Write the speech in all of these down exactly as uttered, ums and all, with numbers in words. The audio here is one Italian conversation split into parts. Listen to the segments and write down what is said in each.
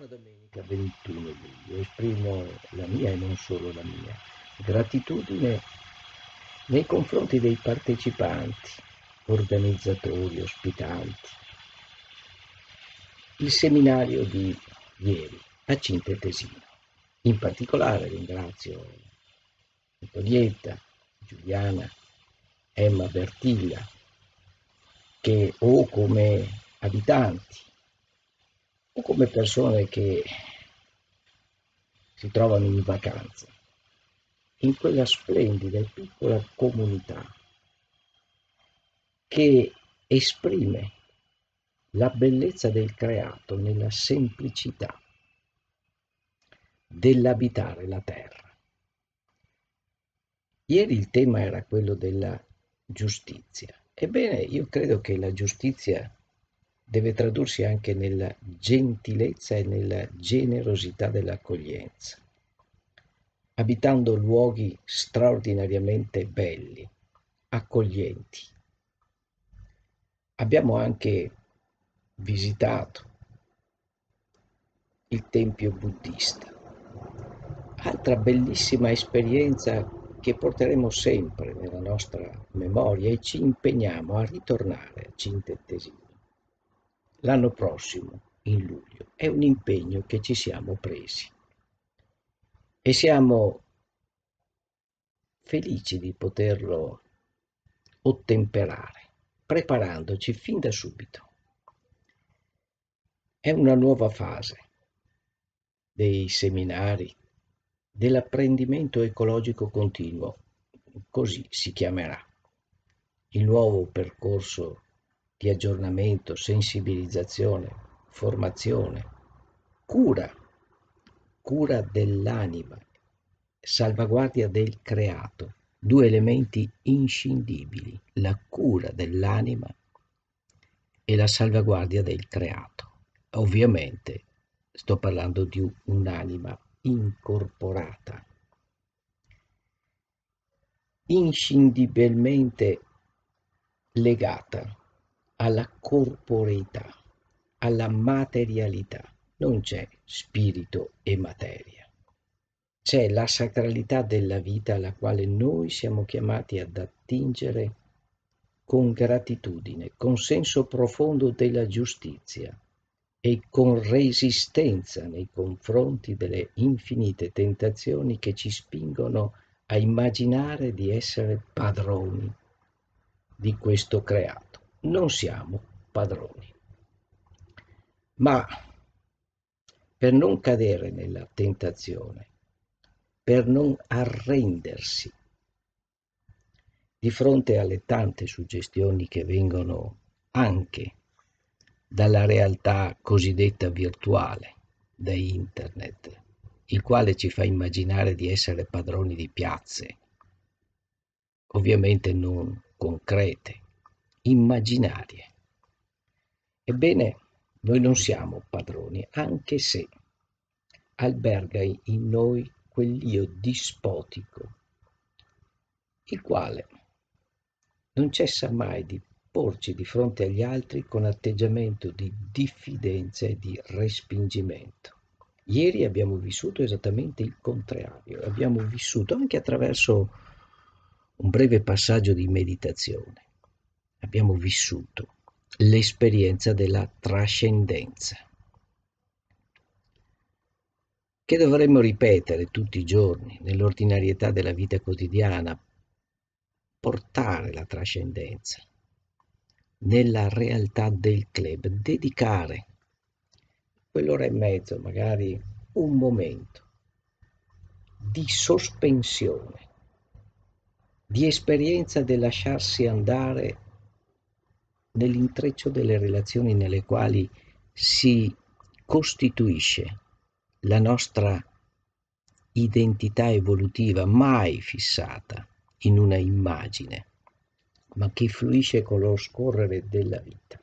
Buona domenica ventuno luglio, esprimo la mia e non solo la mia gratitudine nei confronti dei partecipanti, organizzatori, ospitanti. Il seminario di ieri a Cinte Tesino. In particolare ringrazio Antonietta, Giuliana, Emma Bertiglia, che o come abitanti o come persone che si trovano in vacanza in quella splendida e piccola comunità che esprime la bellezza del creato nella semplicità dell'abitare la terra. Ieri il tema era quello della giustizia. Ebbene, io credo che la giustizia deve tradursi anche nella gentilezza e nella generosità dell'accoglienza, abitando luoghi straordinariamente belli, accoglienti. Abbiamo anche visitato il tempio buddista, altra bellissima esperienza che porteremo sempre nella nostra memoria e ci impegniamo a ritornare a Cinte Tesino l'anno prossimo, in luglio. È un impegno che ci siamo presi e siamo felici di poterlo ottemperare, preparandoci fin da subito. È una nuova fase dei seminari, dell'apprendimento ecologico continuo, così si chiamerà. Il nuovo percorso di aggiornamento, sensibilizzazione, formazione, cura, cura dell'anima, salvaguardia del creato, due elementi inscindibili, la cura dell'anima e la salvaguardia del creato. Ovviamente sto parlando di un'anima incorporata, inscindibilmente legata alla corporeità, alla materialità. Non c'è spirito e materia. C'è la sacralità della vita alla quale noi siamo chiamati ad attingere con gratitudine, con senso profondo della giustizia e con resistenza nei confronti delle infinite tentazioni che ci spingono a immaginare di essere padroni di questo creato. Non siamo padroni. Ma per non cadere nella tentazione, per non arrendersi di fronte alle tante suggestioni che vengono anche dalla realtà cosiddetta virtuale, da internet, il quale ci fa immaginare di essere padroni di piazze, ovviamente non concrete, immaginarie. Ebbene, noi non siamo padroni, anche se alberga in noi quell'io dispotico, il quale non cessa mai di porci di fronte agli altri con atteggiamento di diffidenza e di respingimento. Ieri abbiamo vissuto esattamente il contrario, abbiamo vissuto anche attraverso un breve passaggio di meditazione, abbiamo vissuto l'esperienza della trascendenza, che dovremmo ripetere tutti i giorni nell'ordinarietà della vita quotidiana, portare la trascendenza nella realtà del club, dedicare quell'ora e mezzo, magari un momento di sospensione, di esperienza del lasciarsi andare nell'intreccio delle relazioni nelle quali si costituisce la nostra identità evolutiva, mai fissata in una immagine, ma che fluisce con lo scorrere della vita.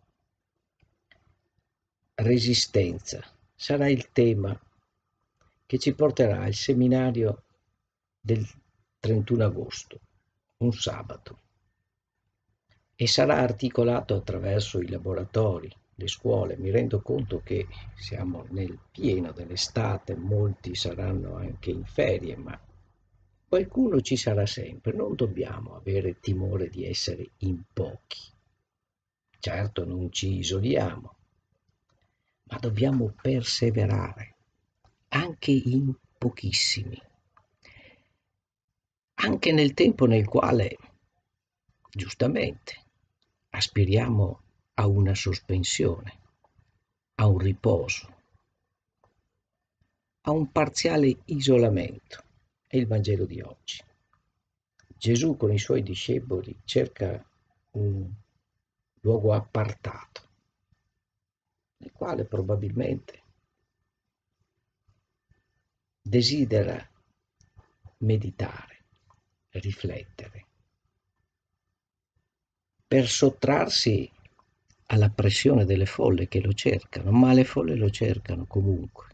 Resistenza sarà il tema che ci porterà al seminario del trentuno agosto, un sabato, e sarà articolato attraverso i laboratori, le scuole, mi rendo conto che siamo nel pieno dell'estate, molti saranno anche in ferie, ma qualcuno ci sarà sempre, non dobbiamo avere timore di essere in pochi. Certo, non ci isoliamo, ma dobbiamo perseverare, anche in pochissimi, anche nel tempo nel quale, giustamente, aspiriamo a una sospensione, a un riposo, a un parziale isolamento. È il Vangelo di oggi. Gesù con i suoi discepoli cerca un luogo appartato, nel quale probabilmente desidera meditare, riflettere, per sottrarsi alla pressione delle folle che lo cercano, ma le folle lo cercano comunque.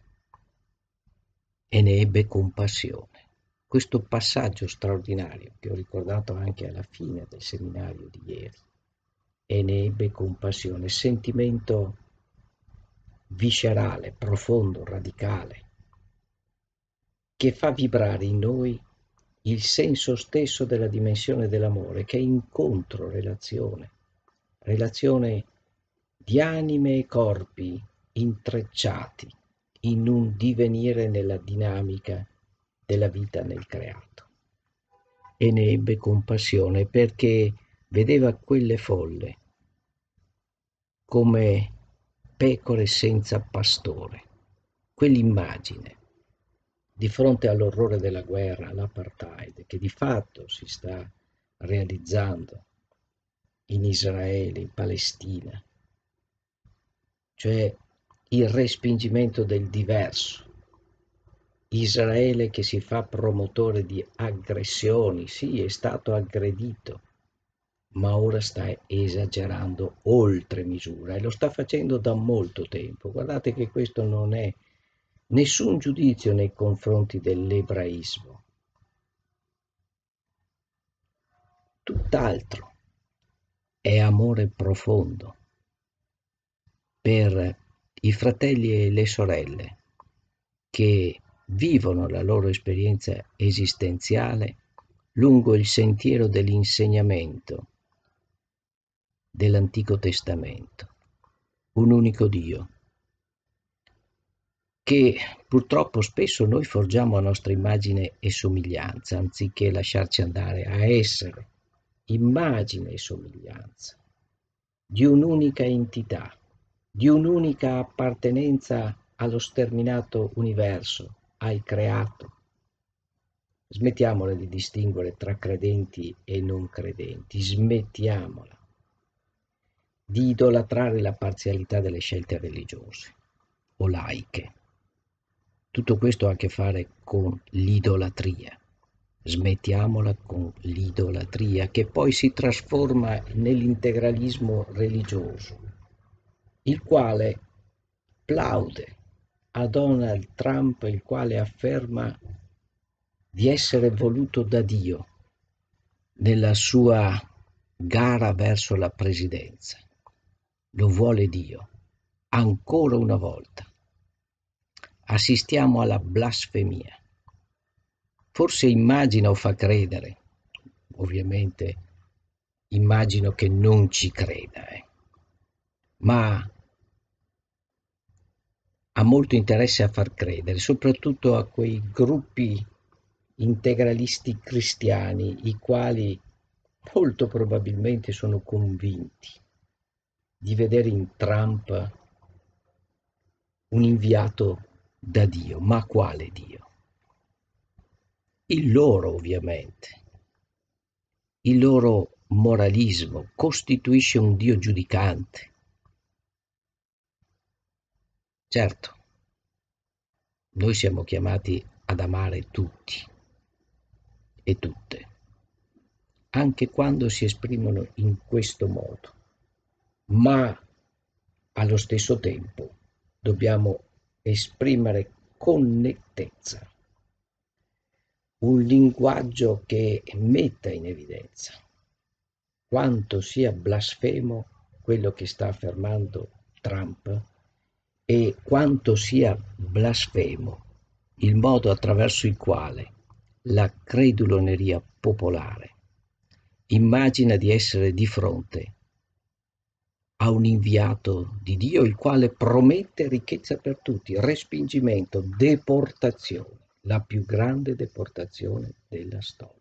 E ne ebbe compassione. Questo passaggio straordinario che ho ricordato anche alla fine del seminario di ieri, e ne ebbe compassione, sentimento viscerale, profondo, radicale, che fa vibrare in noi il senso stesso della dimensione dell'amore, che è incontro, relazione, relazione di anime e corpi intrecciati in un divenire nella dinamica della vita nel creato. E ne ebbe compassione perché vedeva quelle folle come pecore senza pastore, quell'immagine di fronte all'orrore della guerra, l'apartheid, che di fatto si sta realizzando in Israele, in Palestina, cioè il respingimento del diverso, Israele che si fa promotore di aggressioni, sì, è stato aggredito, ma ora sta esagerando oltre misura e lo sta facendo da molto tempo. Guardate che questo non è nessun giudizio nei confronti dell'ebraismo, tutt'altro, è amore profondo per i fratelli e le sorelle che vivono la loro esperienza esistenziale lungo il sentiero dell'insegnamento dell'Antico Testamento, un unico Dio, che purtroppo spesso noi forgiamo a nostra immagine e somiglianza, anziché lasciarci andare a essere immagine e somiglianza di un'unica entità, di un'unica appartenenza allo sterminato universo, al creato. Smettiamola di distinguere tra credenti e non credenti, smettiamola di idolatrare la parzialità delle scelte religiose o laiche. Tutto questo ha a che fare con l'idolatria. Smettiamola con l'idolatria che poi si trasforma nell'integralismo religioso, il quale plaude a Donald Trump, il quale afferma di essere voluto da Dio nella sua gara verso la presidenza. Lo vuole Dio, ancora una volta. Assistiamo alla blasfemia. Forse immagina o fa credere, ovviamente immagino che non ci creda, eh. ma ha molto interesse a far credere, soprattutto a quei gruppi integralisti cristiani, i quali molto probabilmente sono convinti di vedere in Trump un inviato da Dio. Ma quale Dio? Il loro, ovviamente. Il loro moralismo costituisce un Dio giudicante. Certo, noi siamo chiamati ad amare tutti e tutte, anche quando si esprimono in questo modo, ma allo stesso tempo dobbiamo esprimere con nettezza un linguaggio che metta in evidenza quanto sia blasfemo quello che sta affermando Trump e quanto sia blasfemo il modo attraverso il quale la creduloneria popolare immagina di essere di fronte a un inviato di Dio, il quale promette ricchezza per tutti, respingimento, deportazione, la più grande deportazione della storia.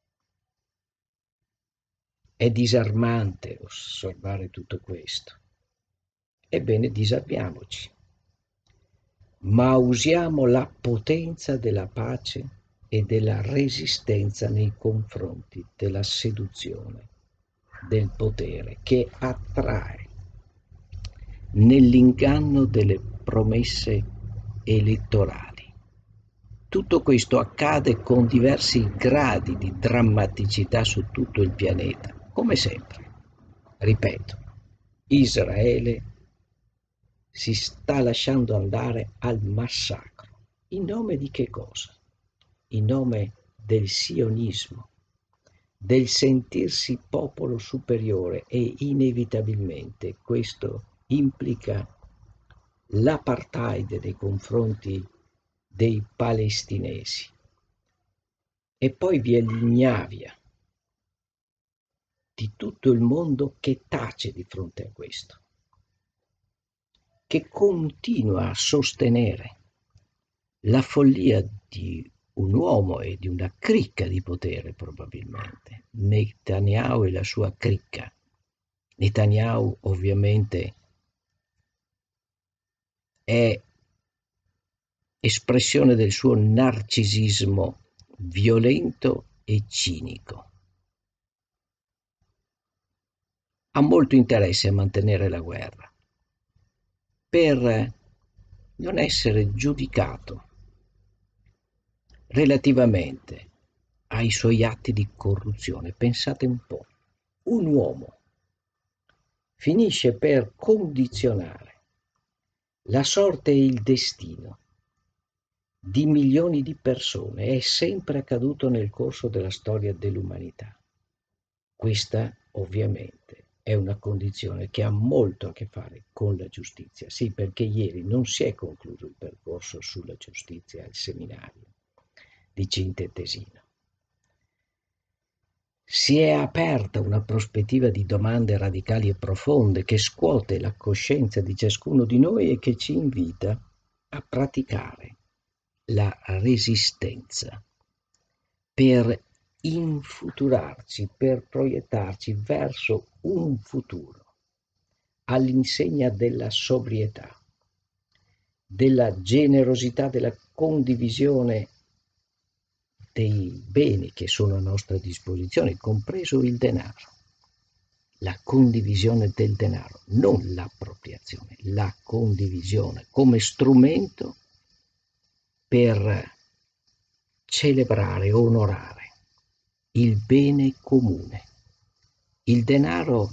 È disarmante osservare tutto questo. Ebbene, disarmiamoci, ma usiamo la potenza della pace e della resistenza nei confronti della seduzione del potere che attrae nell'inganno delle promesse elettorali. Tutto questo accade con diversi gradi di drammaticità su tutto il pianeta, come sempre. Ripeto, Israele si sta lasciando andare al massacro. In nome di che cosa? In nome del sionismo, del sentirsi popolo superiore, e inevitabilmente questo implica l'apartheid nei confronti dei palestinesi. E poi vi è l'ignavia di tutto il mondo che tace di fronte a questo, che continua a sostenere la follia di un uomo e di una cricca di potere, probabilmente, Netanyahu e la sua cricca. Netanyahu ovviamente è espressione del suo narcisismo violento e cinico. Ha molto interesse a mantenere la guerra per non essere giudicato relativamente ai suoi atti di corruzione. Pensate un po', un uomo finisce per condizionare la sorte e il destino di milioni di persone. È sempre accaduto nel corso della storia dell'umanità. Questa ovviamente è una condizione che ha molto a che fare con la giustizia. Sì, perché ieri non si è concluso il percorso sulla giustizia al seminario di Cinque Tesino. Si è aperta una prospettiva di domande radicali e profonde che scuote la coscienza di ciascuno di noi e che ci invita a praticare la resistenza per infuturarci, per proiettarci verso un futuro all'insegna della sobrietà, della generosità, della condivisione dei beni che sono a nostra disposizione, compreso il denaro. La condivisione del denaro, non l'appropriazione, la condivisione come strumento per celebrare, onorare il bene comune. Il denaro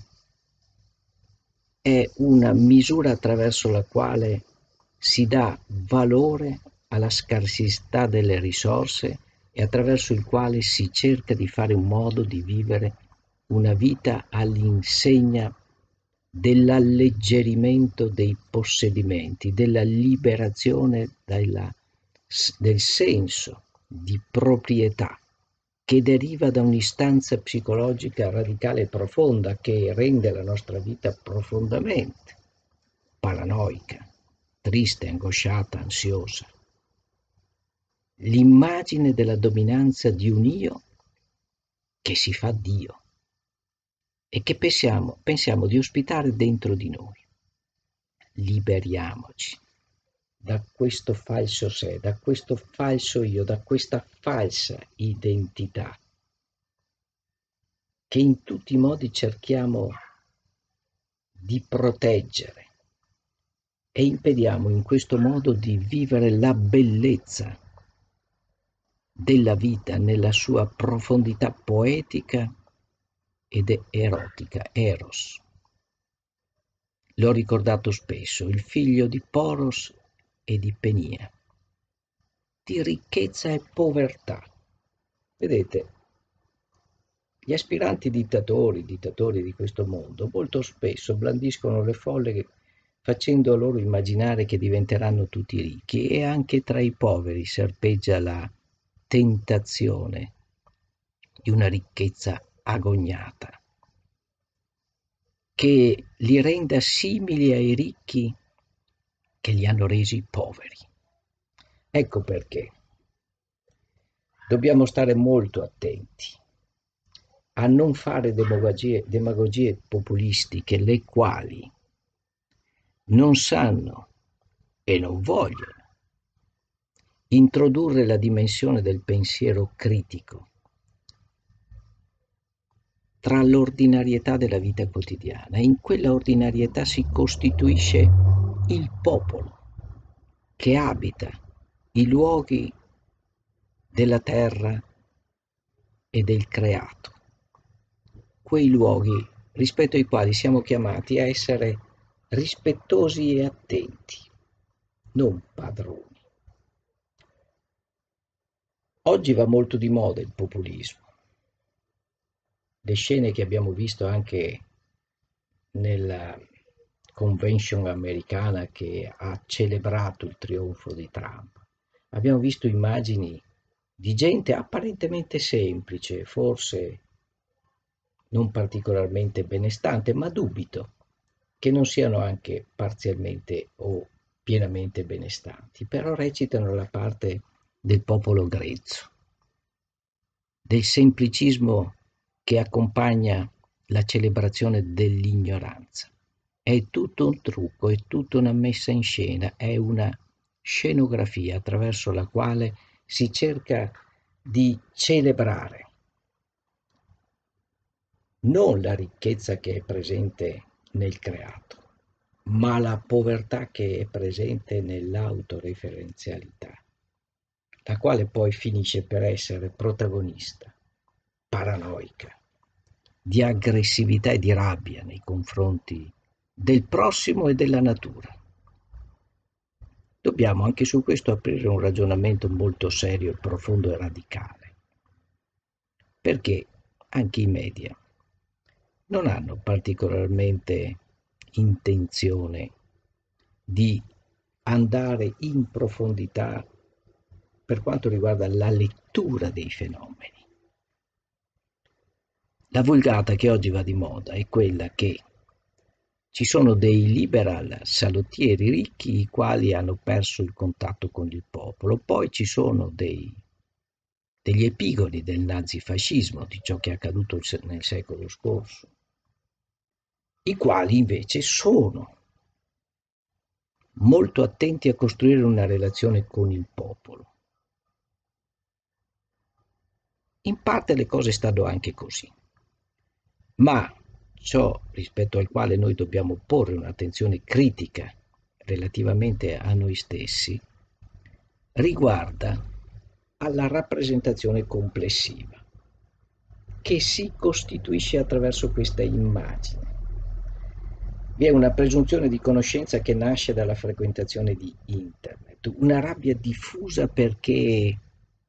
è una misura attraverso la quale si dà valore alla scarsità delle risorse e attraverso il quale si cerca di fare un modo di vivere una vita all'insegna dell'alleggerimento dei possedimenti, della liberazione della, del senso di proprietà che deriva da un'istanza psicologica radicale e profonda che rende la nostra vita profondamente paranoica, triste, angosciata, ansiosa. L'immagine della dominanza di un io che si fa Dio e che pensiamo, pensiamo di ospitare dentro di noi. Liberiamoci da questo falso sé, da questo falso io, da questa falsa identità che in tutti i modi cerchiamo di proteggere e impediamo in questo modo di vivere la bellezza della vita nella sua profondità poetica ed erotica, eros. L'ho ricordato spesso, il figlio di Poros e di Penia, di ricchezza e povertà. Vedete, gli aspiranti dittatori, dittatori di questo mondo, molto spesso blandiscono le folle facendo loro immaginare che diventeranno tutti ricchi, e anche tra i poveri serpeggia la tentazione di una ricchezza agognata, che li renda simili ai ricchi che li hanno resi poveri. Ecco perché dobbiamo stare molto attenti a non fare demagogie, demagogie populistiche, le quali non sanno e non vogliono introdurre la dimensione del pensiero critico tra l'ordinarietà della vita quotidiana. In quella ordinarietà si costituisce il popolo che abita i luoghi della terra e del creato, quei luoghi rispetto ai quali siamo chiamati a essere rispettosi e attenti, non padroni. Oggi va molto di moda il populismo. Le scene che abbiamo visto anche nella convention americana che ha celebrato il trionfo di Trump. Abbiamo visto immagini di gente apparentemente semplice, forse non particolarmente benestante, ma dubito che non siano anche parzialmente o pienamente benestanti, però recitano la parte del popolo grezzo, del semplicismo che accompagna la celebrazione dell'ignoranza. È tutto un trucco, è tutta una messa in scena, è una scenografia attraverso la quale si cerca di celebrare non la ricchezza che è presente nel creato, ma la povertà che è presente nell'autoreferenzialità, la quale poi finisce per essere protagonista, paranoica, di aggressività e di rabbia nei confronti del prossimo e della natura. Dobbiamo anche su questo aprire un ragionamento molto serio, profondo e radicale, perché anche i media non hanno particolarmente intenzione di andare in profondità per quanto riguarda la lettura dei fenomeni. La vulgata che oggi va di moda è quella che ci sono dei liberal salottieri ricchi i quali hanno perso il contatto con il popolo, poi ci sono dei, degli epigoni del nazifascismo, di ciò che è accaduto nel secolo scorso, i quali invece sono molto attenti a costruire una relazione con il popolo. In parte le cose stanno anche così, ma ciò rispetto al quale noi dobbiamo porre un'attenzione critica relativamente a noi stessi riguarda alla rappresentazione complessiva che si costituisce attraverso questa immagine. Vi è una presunzione di conoscenza che nasce dalla frequentazione di internet, una rabbia diffusa perché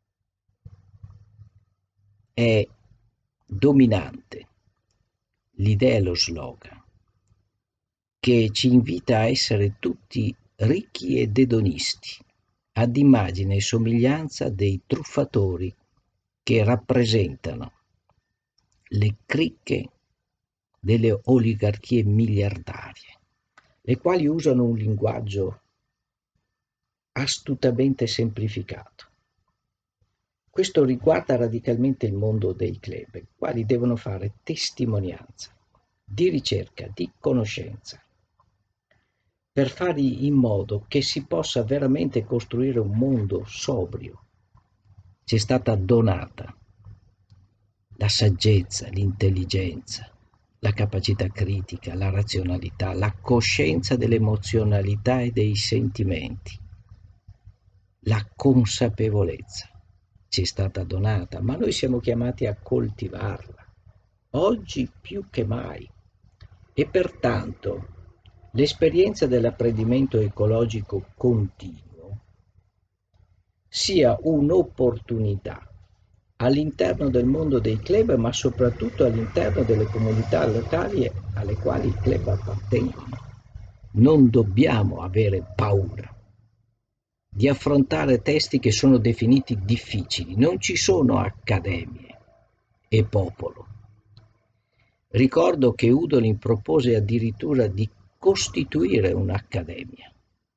è dominante l'idea e lo slogan che ci invita a essere tutti ricchi ed edonisti, ad immagine e somiglianza dei truffatori che rappresentano le cricche delle oligarchie miliardarie, le quali usano un linguaggio astutamente semplificato. Questo riguarda radicalmente il mondo dei club, i quali devono fare testimonianza di ricerca, di conoscenza, per fare in modo che si possa veramente costruire un mondo sobrio. Ci è stata donata la saggezza, l'intelligenza, la capacità critica, la razionalità, la coscienza dell'emozionalità e dei sentimenti, la consapevolezza ci è stata donata, ma noi siamo chiamati a coltivarla, oggi più che mai. E pertanto l'esperienza dell'apprendimento ecologico continuo sia un'opportunità all'interno del mondo dei club, ma soprattutto all'interno delle comunità locali alle quali i club appartengono. non dobbiamo avere paura di affrontare testi che sono definiti difficili. Non ci sono accademie e popolo. Ricordo che Udolin propose addirittura di costituire un'accademia.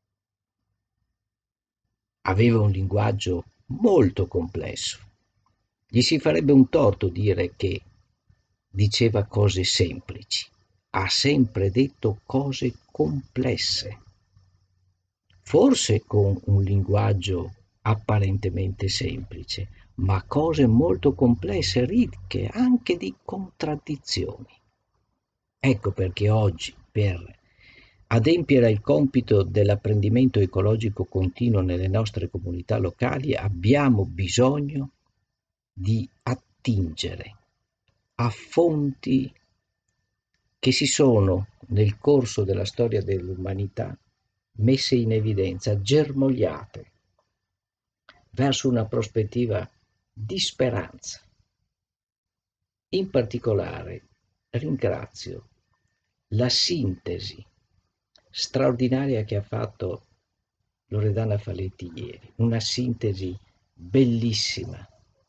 Aveva un linguaggio molto complesso. Gli si farebbe un torto dire che diceva cose semplici. Ha sempre detto cose complesse, forse con un linguaggio apparentemente semplice, ma cose molto complesse, ricche anche di contraddizioni. Ecco perché oggi, per adempiere al compito dell'apprendimento ecologico continuo nelle nostre comunità locali, abbiamo bisogno di attingere a fonti che si sono, nel corso della storia dell'umanità, messe in evidenza, germogliate verso una prospettiva di speranza. In particolare ringrazio la sintesi straordinaria che ha fatto Loredana Faletti ieri, una sintesi bellissima,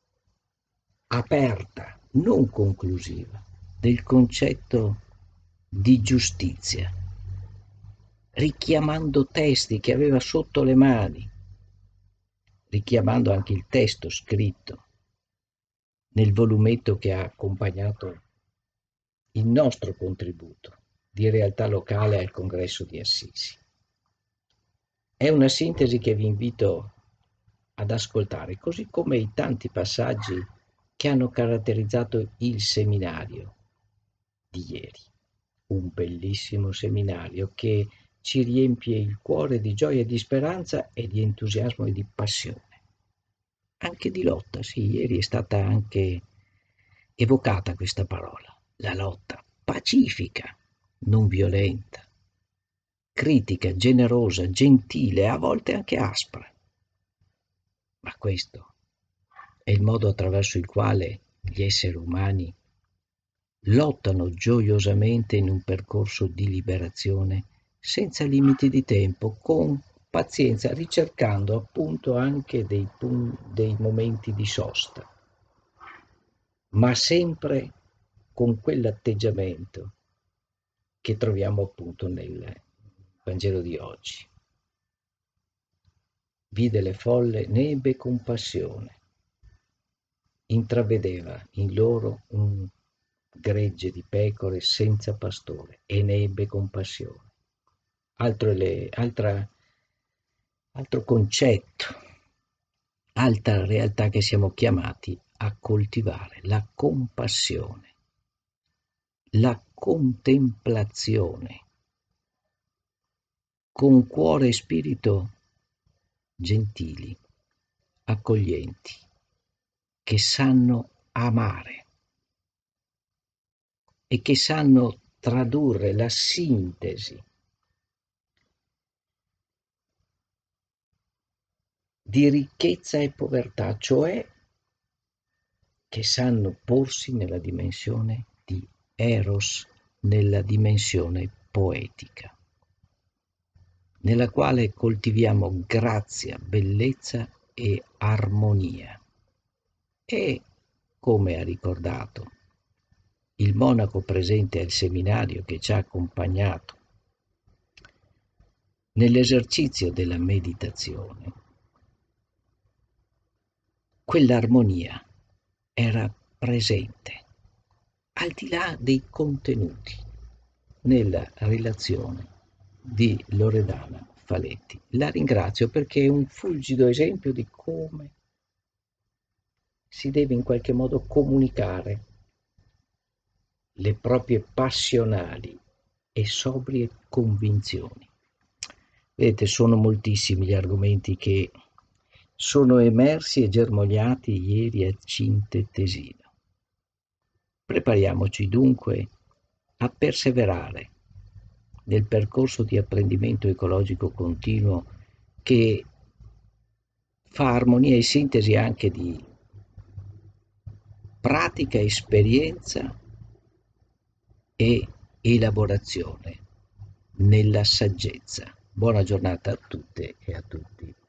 aperta, non conclusiva, del concetto di giustizia, richiamando testi che aveva sotto le mani, richiamando anche il testo scritto nel volumetto che ha accompagnato il nostro contributo di realtà locale al Congresso di Assisi. È una sintesi che vi invito ad ascoltare, così come i tanti passaggi che hanno caratterizzato il seminario di ieri. Un bellissimo seminario che ci riempie il cuore di gioia e di speranza e di entusiasmo e di passione. Anche di lotta, sì, ieri è stata anche evocata questa parola, la lotta pacifica, non violenta, critica, generosa, gentile, a volte anche aspra. Ma questo è il modo attraverso il quale gli esseri umani lottano gioiosamente in un percorso di liberazione senza limiti di tempo, con pazienza, ricercando appunto anche dei, pun- dei momenti di sosta, ma sempre con quell'atteggiamento che troviamo appunto nel Vangelo di oggi. Vide le folle, ne ebbe compassione, intravedeva in loro un gregge di pecore senza pastore e ne ebbe compassione. Altro, le, altra, altro concetto, altra realtà che siamo chiamati a coltivare, la compassione, la contemplazione, con cuore e spirito gentili, accoglienti, che sanno amare e che sanno tradurre la sintesi di ricchezza e povertà, cioè che sanno porsi nella dimensione di Eros, nella dimensione poetica, nella quale coltiviamo grazia, bellezza e armonia. E, come ha ricordato il monaco presente al seminario che ci ha accompagnato nell'esercizio della meditazione, quell'armonia era presente, al di là dei contenuti, nella relazione di Loredana Faletti. La ringrazio perché è un fulgido esempio di come si deve in qualche modo comunicare le proprie passionali e sobrie convinzioni. Vedete, sono moltissimi gli argomenti che sono emersi e germogliati ieri a Cinte Tesino. Prepariamoci dunque a perseverare nel percorso di apprendimento ecologico continuo che fa armonia e sintesi anche di pratica, esperienza e elaborazione nella saggezza. Buona giornata a tutte e a tutti.